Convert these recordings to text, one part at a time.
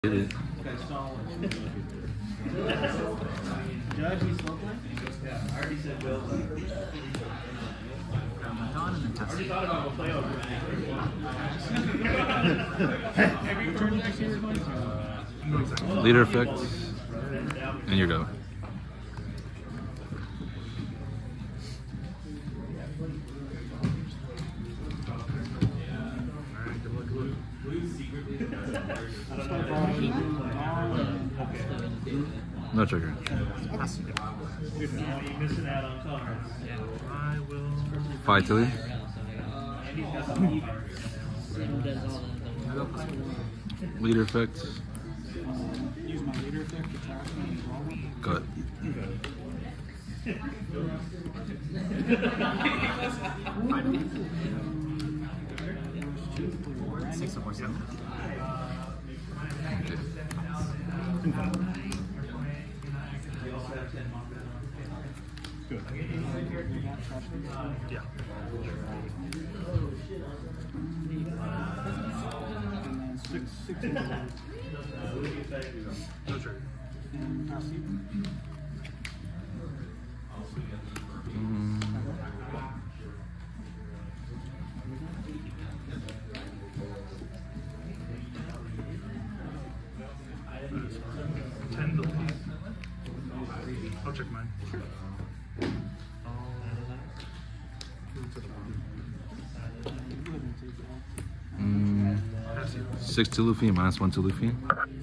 Judge, he's slow playing? Yeah, I already said Bill. I already thought about a playoff. Every turn next year is mine. Leader effect, and you're go. No trigger. Fight to lead. Leader effect. Use my leader effect to attack me. Cut. Six or seven. Okay. Good. Yeah. And six. No trigger. And passive. I'll check mine. Six to Luffy, -1 to Luffy.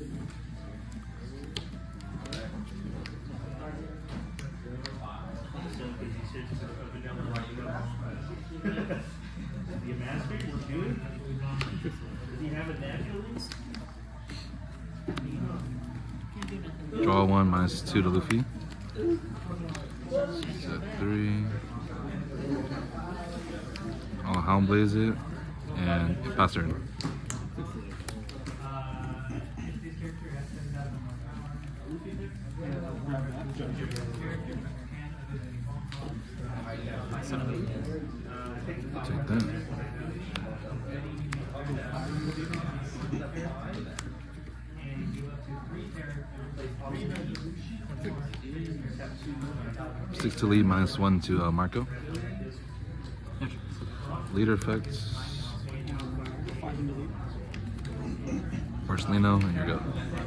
Draw one, -2 to Luffy. Set 3. I'll Hound Blaze it and pass turn. Take that. Six to lead, -1 to Marco. Leader effects. Marcelino, and your go.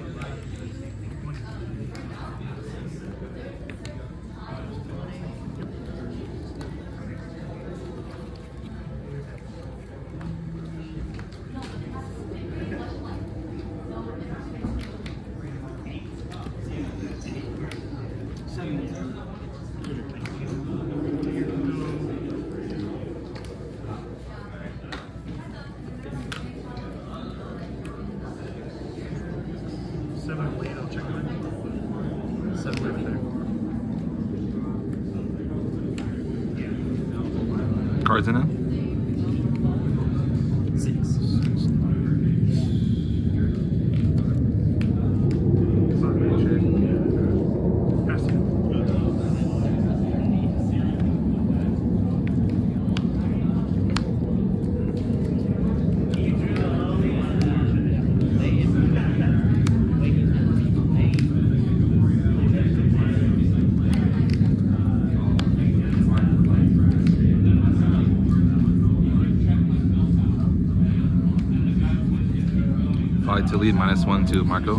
I'll check mine. 7 everything. Cards in it? 6. Fight to lead, -1 to Marco.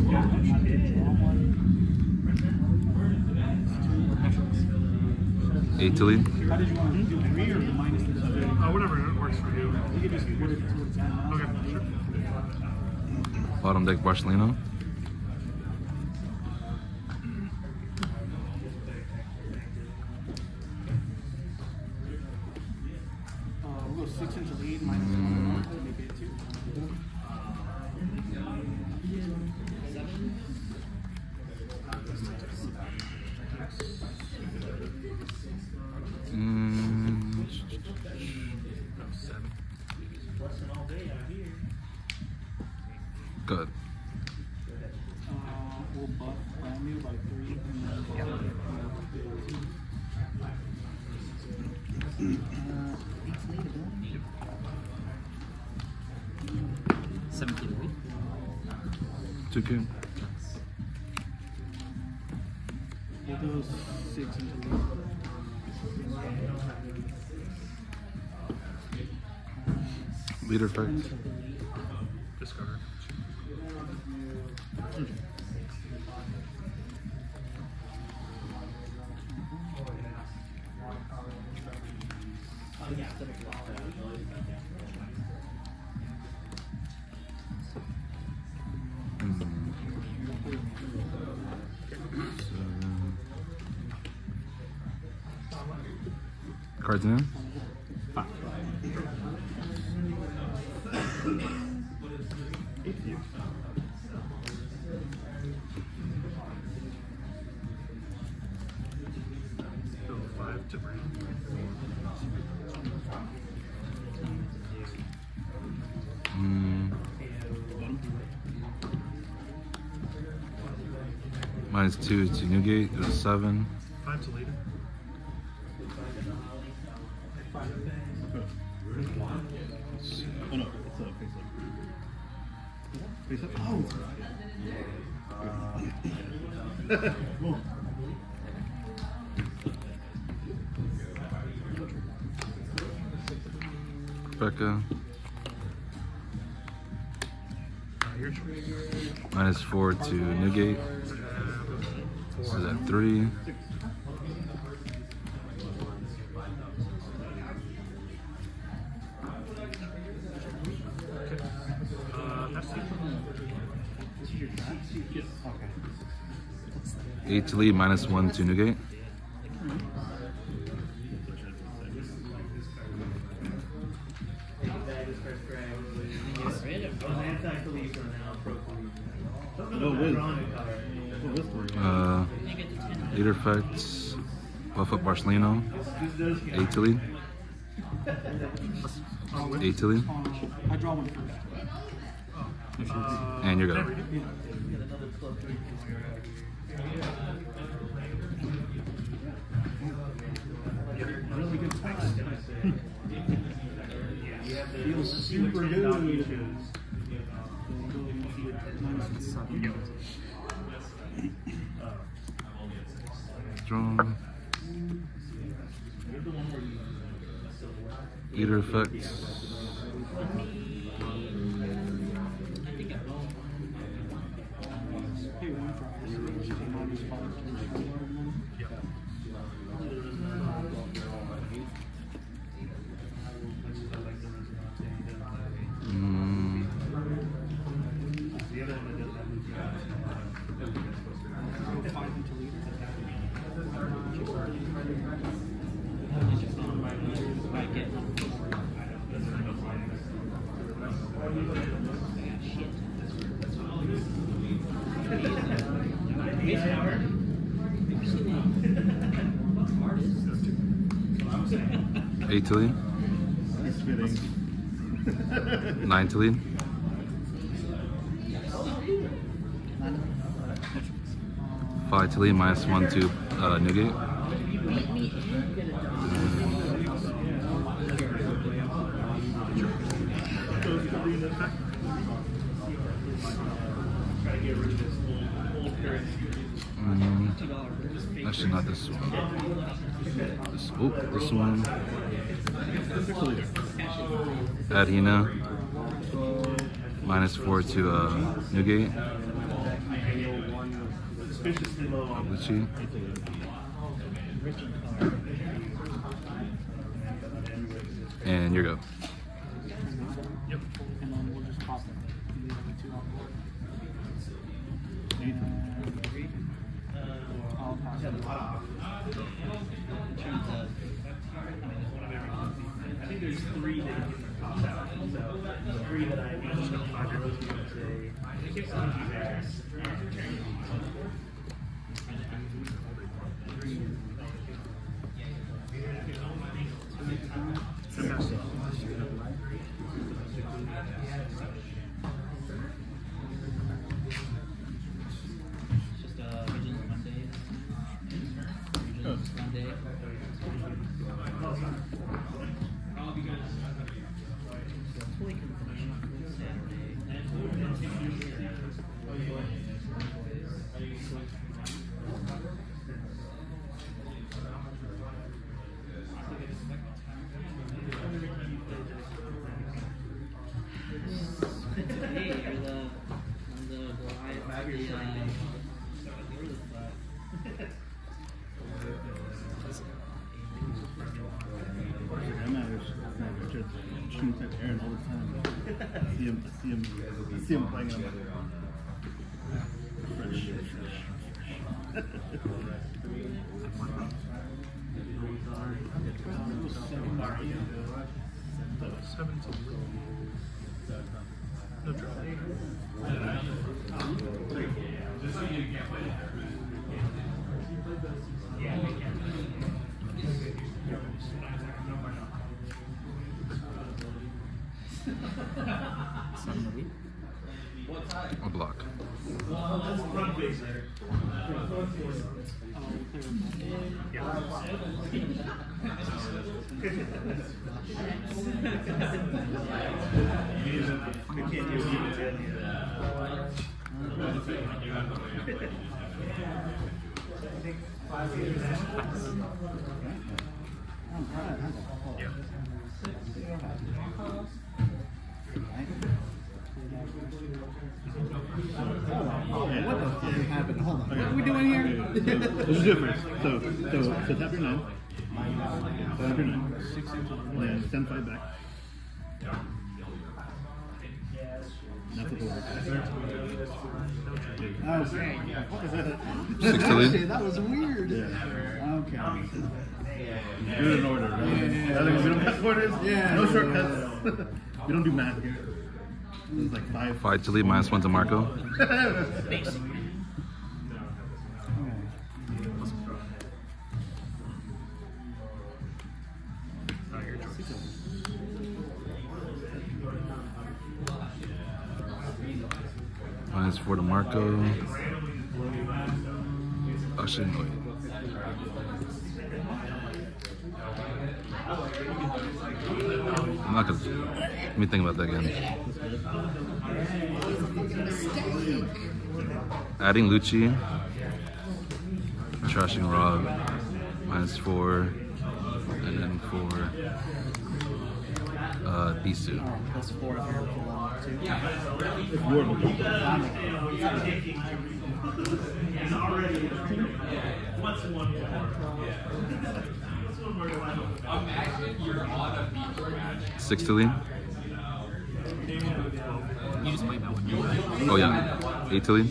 Eight to lead. How did you want to do 3 or the minus the Whatever works for you. You could just put it to its end. Okay, sure. Bottom deck, Marcelino. We'll go 6 into lead, -1 to make it 2. Good. We'll buff brand new by 3 and then 17 to lead. 2K. We'll go 6 into lead. Leader effect. Discover. Cards in. Go 5 to bring. -2 to Newgate. There's 7. 5 to leader. Oh no, it's a face up. Face up? Oh! Whoa. Becca. Your choice. -4 to Newgate. This is at 3. Yes. Okay. 8 to lead, -1 to Newgate. Leader effects. Buff up Barcelona. 8 to lead. 8 to lead. I draw one first. And you're go. Really good specs. Feels super good. Strong. Leader effects. Eight to lead. 9 to lead. 5 to lead, -1 to Newgate. Actually, not this one. This one. Adhina. -4 to Newgate. Obuchi. And your go. Yep. And then we'll just pop it. The other two on board. I'll pass it. I think there's 3 that you can toss out. So 3 that I mentioned. I would say Shooting at Aaron all the time. I see him playing and I'm like, fresh. No trouble. A block. What the fuck happened? Hold on. What are we doing here? Let's just do it first. So tap your 9. Tap your 9. Then stand 5 back. Now flip over. Okay. 6 to lead. Shit, that was weird. Yeah. Okay. Do it in order, right? Yeah. We don't have orders. Yeah. No shortcuts. We don't do math here. This is like 5. 5 to lead, -1 to Marco. -4 to Marco. Oh shit, no. I'm not gonna. Let me think about that again. Adding Lucci. Trashing Rob. -4. And then for Bisu. +4 if you're full on too. Imagine 6 to lead. you just played that one. Oh yeah. 8 to lead.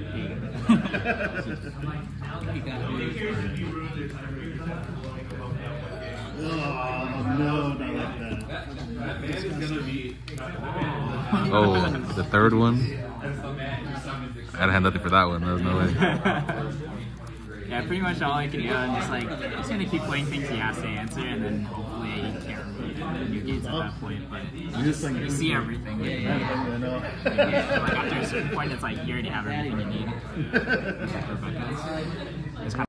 Oh, no, not like that. Oh, the third one. I had nothing for that one. There was no way. Yeah, pretty much all I can do. I'm just like, just gonna keep playing things he has to answer, and then hopefully he can't really new gates at that point. But you see everything. With me. I know. Like after a certain point, it's like you already have everything you need. It's kind